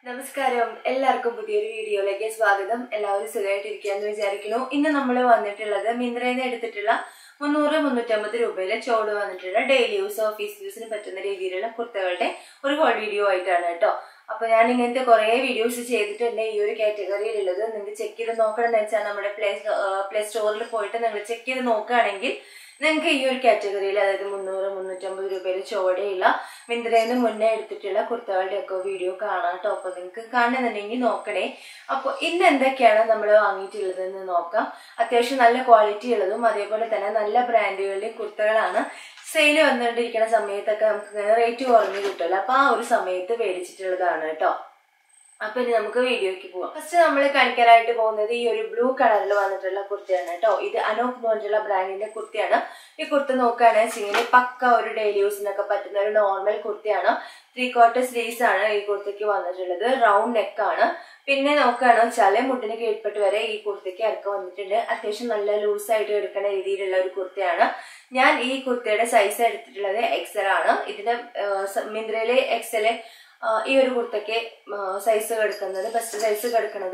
നമസ്കാരം എല്ലാവർക്കും പുതിയൊരു വീഡിയോയിലേക്ക് സ്വാഗതം. എല്ലാവരും സുഖമായിട്ടിരിക്കാന്ന് വിചാരിക്കുന്നു. ഇന്ന് നമ്മൾ വന്നിട്ടുള്ളത് മിന്ത്രയിൽ നിന്ന് എടുത്തിട്ടുള്ള 300-350 രൂപയിലെ ചോട് വന്നിട്ടുള്ള ഡെയിലി യൂസ് ഓഫീസ് യൂസിന് പറ്റുന്ന രീതിയിലുള്ള കുർത്തകളുടെ ഒരു ഹോൾ വീഡിയോ ആയിട്ടാണ് കേട്ടോ. അപ്പൊ ഞാൻ ഇങ്ങനത്തെ കുറെ വീഡിയോസ് ചെയ്തിട്ടുണ്ട് ഈ ഒരു കാറ്റഗറിയിലുള്ളത്. നിങ്ങൾക്ക് ചെക്ക് ചെയ്ത് നോക്കണം എന്ന് വെച്ചാൽ നമ്മുടെ പ്ലേ സ്റ്റോറിൽ പോയിട്ട് നിങ്ങൾ ചെക്ക് ചെയ്ത് നോക്കുകയാണെങ്കിൽ നിങ്ങൾക്ക് ഈ ഒരു കാറ്റഗറിയിൽ അതായത് 300-350 രൂപയിൽ ചോടയുള്ള മിന്ത്രയിൽ നിന്ന് മുന്നേ എടുത്തിട്ടുള്ള കുർത്തകളുടെ ഒക്കെ വീഡിയോ കാണാം കേട്ടോ. അപ്പൊ നിങ്ങൾക്ക് കാണുന്നുണ്ടെങ്കിൽ നോക്കണേ. അപ്പോൾ ഇന്ന് എന്തൊക്കെയാണ് നമ്മൾ വാങ്ങിയിട്ടുള്ളതെന്ന് നോക്കാം. അത്യാവശ്യം നല്ല ക്വാളിറ്റി ഉള്ളതും അതേപോലെ തന്നെ നല്ല ബ്രാൻഡുകളുടെയും കുർത്തകളാണ്. സെയിൽ വന്നുകൊണ്ടിരിക്കുന്ന സമയത്തൊക്കെ നമുക്ക് റേറ്റ് കുറഞ്ഞു കിട്ടുമല്ലോ. അപ്പൊ ആ ഒരു സമയത്ത് മേടിച്ചിട്ടുള്ളതാണ് കേട്ടോ. അപ്പൊ ഇനി നമുക്ക് വീഡിയോയ്ക്ക് പോവാം. ഫസ്റ്റ് നമ്മൾ കാണിക്കാനായിട്ട് പോകുന്നത് ഈ ഒരു ബ്ലൂ കളറിൽ വന്നിട്ടുള്ള കുർത്തിയാണ് കേട്ടോ. ഇത് അനോക് എന്ന് പറഞ്ഞിട്ടുള്ള ബ്രാൻഡിന്റെ കുർത്തിയാണ്. ഈ കുർത്തി നോക്കുകയാണെന്ന് വെച്ചെങ്കിൽ പക്ക ഒരു ഡെയിലി യൂസിനൊക്കെ പറ്റുന്ന ഒരു നോർമൽ കുർത്തിയാണ്. 3/4 സ്ലീവ്സ് ആണ് ഈ കുർത്തിക്ക് വന്നിട്ടുള്ളത്. റൗണ്ട് നെക്ക് ആണ്. പിന്നെ നോക്കുകയാണെന്ന് വെച്ചാൽ മുട്ടിന് കീഴ്പ്പെട്ട് വരെ ഈ കുർത്തിക്ക് ഇറക്കം വന്നിട്ടുണ്ട്. അത്യാവശ്യം നല്ല ലൂസായിട്ട് എടുക്കുന്ന രീതിയിലുള്ള ഒരു കുർത്തിയാണ്. ഞാൻ ഈ കുർത്തിയുടെ സൈസ് എടുത്തിട്ടുള്ളത് XL ആണ്. ഇതിന്റെ മിന്ത്രയിലെ XL ഈ ഒരു കുർത്തയ്ക്ക് സൈസ് കിടക്കുന്നത് ബെസ്റ്റ് സൈസ് കിടക്കുന്നത്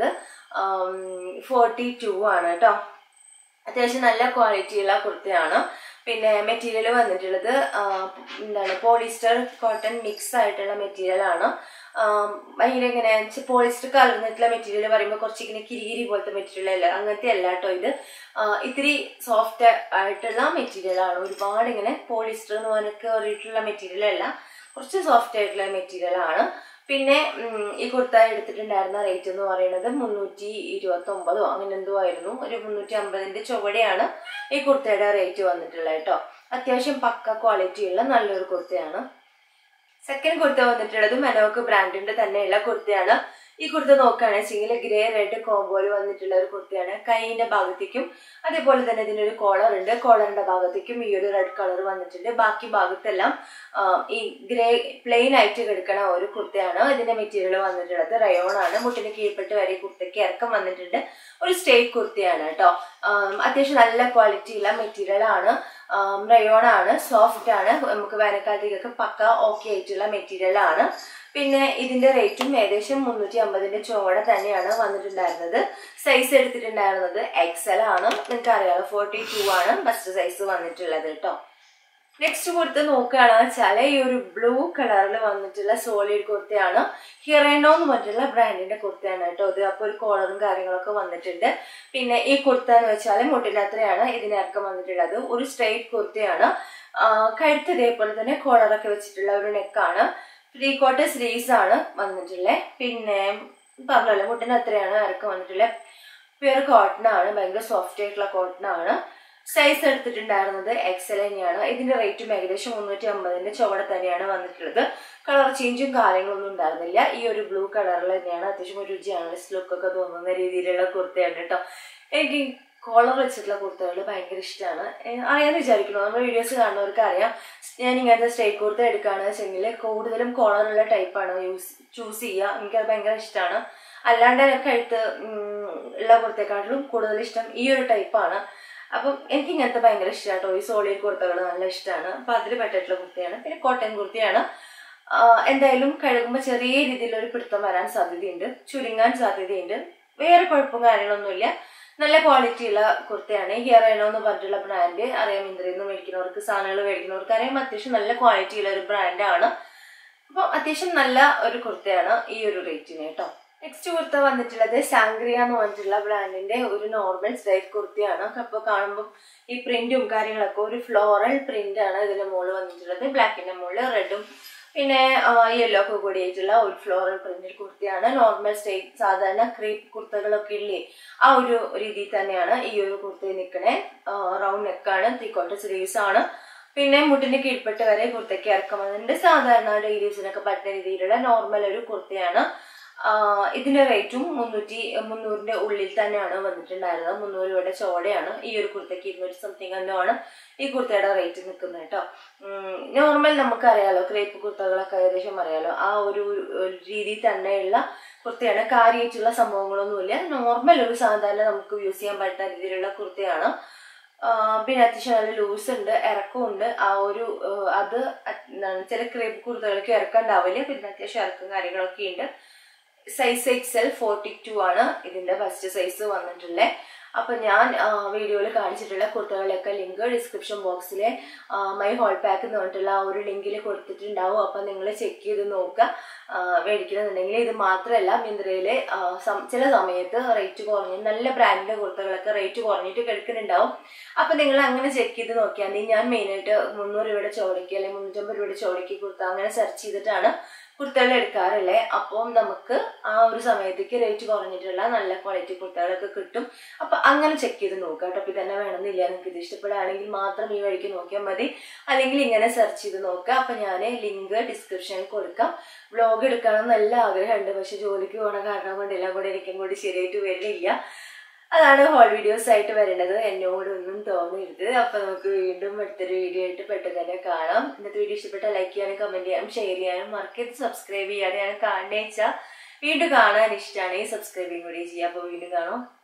42 ആണ് കേട്ടോ. അത്യാവശ്യം നല്ല ക്വാളിറ്റിയുള്ള കുർത്തയാണ്. പിന്നെ മെറ്റീരിയൽ വന്നിട്ടുള്ളത് പോളിസ്റ്റർ കോട്ടൺ മിക്സ് ആയിട്ടുള്ള മെറ്റീരിയൽ ആണ്. ഭയങ്കര ഇങ്ങനെ പോളിസ്റ്റർ കലർന്നിട്ടുള്ള മെറ്റീരിയൽ പറയുമ്പോൾ കുറച്ചിങ്ങനെ കിരികിരി പോലത്തെ മെറ്റീരിയൽ അല്ല, അങ്ങനത്തെ അല്ല കേട്ടോ. ഇത് ഇത്തിരി സോഫ്റ്റ് ആയിട്ടുള്ള മെറ്റീരിയൽ ആണ്. ഒരുപാട് ഇങ്ങനെ പോളിസ്റ്റർ എന്ന് പറഞ്ഞ കയറിയിട്ടുള്ള മെറ്റീരിയൽ അല്ല, കുറച്ച് സോഫ്റ്റ് ആയിട്ടുള്ള മെറ്റീരിയൽ ആണ്. പിന്നെ ഈ കുർത്ത എടുത്തിട്ടുണ്ടായിരുന്ന റേറ്റ് എന്ന് പറയുന്നത് 329 അങ്ങനെ എന്തോ ആയിരുന്നു. ഒരു 350ന്റെ ചുവടെയാണ് ഈ കുർത്തയുടെ റേറ്റ് വന്നിട്ടുള്ളത് കേട്ടോ. അത്യാവശ്യം പക്ക ക്വാളിറ്റിയുള്ള നല്ലൊരു കുർത്തയാണ്. സെക്കൻഡ് കുർത്ത വന്നിട്ടുള്ളതും അനോക് ബ്രാൻഡിന്റെ തന്നെയുള്ള കുർത്തയാണ്. ഈ കുർത്ത നോക്കുകയാണെന്ന് വെച്ചെങ്കിൽ ഗ്രേ റെഡ് കോംബോയിൽ വന്നിട്ടുള്ള ഒരു കുർത്തയാണ്. കൈയിന്റെ ഭാഗത്തേക്കും അതേപോലെ തന്നെ ഇതിനൊരു കോളർ ഉണ്ട്. കോളറിന്റെ ഭാഗത്തേക്കും ഈ ഒരു റെഡ് കളർ വന്നിട്ടുണ്ട്. ബാക്കി ഭാഗത്തെല്ലാം ഈ ഗ്രേ പ്ലെയിൻ ആയിട്ട് കിടക്കണ ഒരു കുർത്തയാണ്. ഇതിന്റെ മെറ്റീരിയൽ വന്നിട്ടുള്ളത് റയോൺ ആണ്. മുട്ടിന് കീഴ്പ്പെട്ട് വരെ കുർത്തയ്ക്ക് ഇറക്കം വന്നിട്ടുണ്ട്. ഒരു സ്ട്രേറ്റ് കുർത്തിയാണ് കേട്ടോ. അത്യാവശ്യം നല്ല ക്വാളിറ്റിയുള്ള മെറ്റീരിയൽ ആണ്. റയോൺ ആണ്, സോഫ്റ്റ് ആണ്. നമുക്ക് വേനൽക്കാലത്തേക്കൊക്കെ പക്ക ഓക്കെ ആയിട്ടുള്ള മെറ്റീരിയൽ ആണ്. പിന്നെ ഇതിന്റെ റേറ്റും ഏകദേശം 350ന്റെ ചുവടെ തന്നെയാണ് വന്നിട്ടുണ്ടായിരുന്നത്. സൈസ് എടുത്തിട്ടുണ്ടായിരുന്നത് XL ആണ്. നിങ്ങൾക്ക് അറിയാലോ 42 ആണ് ബെസ്റ്റ് സൈസ് വന്നിട്ടുള്ളത് കേട്ടോ. നെക്സ്റ്റ് കുർത്ത നോക്കുകയാണെന്ന് വെച്ചാൽ ഈ ഒരു ബ്ലൂ കളറിൽ വന്നിട്ടുള്ള സോളിഡ് കുർത്തയാണ്. ഹിറേനോ എന്ന് പറഞ്ഞിട്ടുള്ള ബ്രാൻഡിന്റെ കുർത്തയാണ് കേട്ടോ. ഇത് അപ്പോൾ ഒരു കോളറും കാര്യങ്ങളൊക്കെ വന്നിട്ടുണ്ട്. പിന്നെ ഈ കുർത്ത എന്ന് വെച്ചാൽ മുട്ടിനത്രയാണ് ഇതിനിറക്കം വന്നിട്ടുള്ളത്. ഒരു സ്ട്രെയിറ്റ് കുർത്തയാണ്. കഴുത്ത് ഇതേപോലെ തന്നെ കോളറൊക്കെ വെച്ചിട്ടുള്ള ഒരു നെക്കാണ്. 3/4 സ്ലീവ്സ് ആണ് വന്നിട്ടുള്ളത്. പിന്നെ പറഞ്ഞല്ലോ മുട്ടിന് അത്രയാണ് ഇറക്കം വന്നിട്ടുള്ളത്. പ്യുർ കോട്ടൺ ആണ്, ഭയങ്കര സോഫ്റ്റ് ആയിട്ടുള്ള കോട്ടൺ ആണ്. സൈസ് എടുത്തിട്ടുണ്ടായിരുന്നത് XL തന്നെയാണ്. ഇതിന്റെ റേറ്റും ഏകദേശം 350ന്റെ ചുവടെ തന്നെയാണ് വന്നിട്ടുള്ളത്. കളർ ചേഞ്ചും കാര്യങ്ങളൊന്നും ഉണ്ടായിരുന്നില്ല. ഈ ഒരു ബ്ലൂ കളറിൽ തന്നെയാണ്. അത്യാവശ്യം ഒരു ജേർണലിസ്റ്റ് ലുക്കൊക്കെ തോന്നുന്ന രീതിയിലുള്ള കുർത്തയാണ് കേട്ടോ. എനിക്ക് കോളർ വെച്ചിട്ടുള്ള കുർത്തകൾ ഭയങ്കര ഇഷ്ടമാണ്. അറിയാമെന്ന് വിചാരിക്കുന്നു, നമ്മുടെ വീഡിയോസ് കാണുന്നവർക്ക് അറിയാം. ഞാൻ ഇങ്ങനത്തെ സ്ട്രേറ്റ് കുർത്ത എടുക്കുകയാണെന്ന് വെച്ചെങ്കിൽ കൂടുതലും കോളറുള്ള ടൈപ്പാണ് ചൂസ് ചെയ്യുക. എനിക്കത് ഭയങ്കര ഇഷ്ടമാണ്. അല്ലാണ്ട് കഴുത്ത് ഉള്ള കുർത്തയെക്കാട്ടിലും കൂടുതൽ ഇഷ്ടം ഈ ഒരു ടൈപ്പാണ്. അപ്പം എനിക്ക് ഇങ്ങനത്തെ ഭയങ്കര ഇഷ്ടമാണ് കേട്ടോ. ഈ സോളിഡ് കുർത്തകൾ നല്ല ഇഷ്ടമാണ്. അപ്പൊ അതിൽ പെട്ടിട്ടുള്ള കുർത്തയാണ്. പിന്നെ കോട്ടൺ കുർത്തയാണ്. എന്തായാലും കഴുകുമ്പോൾ ചെറിയ രീതിയിലൊരു പിടുത്തം വരാൻ സാധ്യതയുണ്ട്, ചുരുങ്ങാൻ സാധ്യതയുണ്ട്. വേറെ കുഴപ്പവും കാര്യങ്ങളൊന്നുമില്ല. നല്ല ക്വാളിറ്റിയുള്ള കുർത്തയാണ്. ഹിയറേനോ എന്ന് പറഞ്ഞിട്ടുള്ള ബ്രാൻഡ് അറിയാം. മിന്ത്രയിൽ നിന്ന് മേടിക്കുന്നവർക്ക്, സാധനങ്ങൾ മേടിക്കുന്നവർക്ക് അറിയാം. അത്യാവശ്യം നല്ല ക്വാളിറ്റിയുള്ള ഒരു ബ്രാൻഡാണ്. അപ്പൊ അത്യാവശ്യം നല്ല ഒരു കുർത്തയാണ് ഈ ഒരു റേറ്റിന് കേട്ടോ. നെക്സ്റ്റ് കുർത്ത വന്നിട്ടുള്ളത് സാംഗ്രിയ എന്ന് പറഞ്ഞിട്ടുള്ള ബ്രാൻഡിന്റെ ഒരു നോർമൽ സ്ട്രൈറ്റ് കുർത്തിയാണ്. അപ്പൊ കാണുമ്പോൾ ഈ പ്രിന്റും കാര്യങ്ങളൊക്കെ ഒരു ഫ്ലോറൽ പ്രിന്റ് ആണ് ഇതിന്റെ മുകളിൽ വന്നിട്ടുള്ളത്. ബ്ലാക്കിന്റെ മുകളിൽ റെഡും പിന്നെ യെല്ലോ ഒക്കെ കൂടിയായിട്ടുള്ള ഒരു ഫ്ലോറൽ പ്രിന്റഡ് കുർത്തിയാണ്. നോർമൽ സ്ട്രൈറ്റ് സാധാരണ ക്രീപ്പ് കുർത്തകളൊക്കെ ഇല്ലേ, ആ ഒരു രീതിയിൽ തന്നെയാണ് ഈ ഒരു കുർത്തി നിൽക്കണേ. റൗണ്ട് നെക്കാണ്, 3/4 സ്ലീവ്സ് ആണ്. പിന്നെ മുട്ടിന്റെ കീഴ്പ്പെട്ട് വരെ കുർത്തയ്ക്ക് ഇറക്കം വന്നിട്ടുണ്ട്. സാധാരണ ഡെയിലി യൂസിനൊക്കെ പറ്റുന്ന രീതിയിലുള്ള നോർമൽ ഒരു കുർത്തിയാണ്. ഇതിന്റെ റേറ്റും 300ന്റെ ഉള്ളിൽ തന്നെയാണ് വന്നിട്ടുണ്ടായിരുന്നത്. 300 രൂപയുടെ ചോടയാണ്. ഈ ഒരു കുർത്തയ്ക്ക് 200 സംതിങ് എന്തോ ആണ് ഈ കുർത്തയുടെ റേറ്റ് നിൽക്കുന്നത് കേട്ടോ. നോർമൽ നമുക്കറിയാലോ, ക്രേപ്പ് കുർത്തകളൊക്കെ ഏകദേശം അറിയാലോ. ആ ഒരു രീതിയിൽ തന്നെയുള്ള കുർത്തയാണ്. കാര്യമായിട്ടുള്ള സംഭവങ്ങളൊന്നുമില്ല. നോർമൽ ഒരു സാധാരണ നമുക്ക് യൂസ് ചെയ്യാൻ പറ്റുന്ന രീതിയിലുള്ള കുർത്തയാണ്. പിന്നെ അത്യാവശ്യം നല്ല ലൂസ് ഉണ്ട്, ഇറക്കമുണ്ട്. ആ ഒരു അത് ചില ക്രേപ്പ് കുർത്തകൾക്ക് ഇറക്കം ഉണ്ടാവില്ല. പിന്നെ അത്യാവശ്യം ഇറക്കം കാര്യങ്ങളൊക്കെ ഉണ്ട്. സൈസ് XL 42 ആണ് ഇതിന്റെ ഫസ്റ്റ് സൈസ് വന്നിട്ടുള്ളത്. അപ്പൊ ഞാൻ വീഡിയോയിൽ കാണിച്ചിട്ടുള്ള കുർത്തകളൊക്കെ ലിങ്ക് ഡിസ്ക്രിപ്ഷൻ ബോക്സിലെ മൈ ഹോൾ പാക്ക് എന്ന് പറഞ്ഞിട്ടുള്ള ആ ഒരു ലിങ്കിൽ കൊടുത്തിട്ടുണ്ടാവും. അപ്പൊ നിങ്ങൾ ചെക്ക് ചെയ്ത് നോക്കുക മേടിക്കണമെന്നുണ്ടെങ്കിൽ. ഇത് മാത്രമല്ല മിന്ത്രയിലെ ചില സമയത്ത് റേറ്റ് കുറഞ്ഞ് നല്ല ബ്രാൻഡിന്റെ കുർത്തകളൊക്കെ റേറ്റ് കുറഞ്ഞിട്ട് കിടക്കുന്നുണ്ടാവും. അപ്പൊ നിങ്ങൾ അങ്ങനെ ചെക്ക് ചെയ്ത് നോക്കിയാൽ മതി. ഞാൻ മെയിനായിട്ട് 300 രൂപയുടെ ചോടയ്ക്ക് അല്ലെങ്കിൽ 350 രൂപയുടെ ചോടയ്ക്ക് കുർത്ത അങ്ങനെ സെർച്ച് ചെയ്തിട്ടാണ് കുർത്തകൾ എടുക്കാറില്ലേ. അപ്പം നമുക്ക് ആ ഒരു സമയത്തേക്ക് റേറ്റ് കുറഞ്ഞിട്ടുള്ള നല്ല ക്വാളിറ്റി കുർത്തകളൊക്കെ കിട്ടും. അപ്പൊ അങ്ങനെ ചെക്ക് ചെയ്ത് നോക്കാം കേട്ടോ. അപ്പൊ തന്നെ വേണമെന്നില്ല, നിങ്ങൾക്ക് ഇത് ഇഷ്ടപ്പെടുകയാണെങ്കിൽ മാത്രം ഈ വഴിക്ക് നോക്കിയാൽ മതി, അല്ലെങ്കിൽ ഇങ്ങനെ സെർച്ച് ചെയ്ത് നോക്കാം. അപ്പൊ ഞാൻ ലിങ്ക് ഡിസ്ക്രിപ്ഷനിൽ കൊടുക്കാം. വ്ളോഗ് എടുക്കണം നല്ല ആഗ്രഹമുണ്ട്, പക്ഷെ ജോലിക്ക് പോകണ കാരണം കൊണ്ട് എല്ലാം കൂടെ എനിക്കും കൂടി ശരിയായിട്ട് വരുന്നില്ല. അതാണ് ഹോൾ വീഡിയോസ് ആയിട്ട് വരേണ്ടത്. എന്നോടൊന്നും തോന്നരുത്. അപ്പൊ നമുക്ക് വീണ്ടും അടുത്തൊരു വീഡിയോ ആയിട്ട് പെട്ടെന്ന് തന്നെ കാണാം. ഇന്നത്തെ വീഡിയോ ഇഷ്ടപ്പെട്ടാൽ ലൈക്ക് ചെയ്യാനും കമന്റ് ചെയ്യാനും ഷെയർ ചെയ്യാനും മറക്കരുത്. സബ്സ്ക്രൈബ് ചെയ്യാനും ഞാൻ കാണുന്ന വെച്ചാൽ വീണ്ടും കാണാൻ ഇഷ്ടമാണ്, സബ്സ്ക്രൈബിങ് കൂടി ചെയ്യാം. അപ്പൊ വീണ്ടും കാണാം.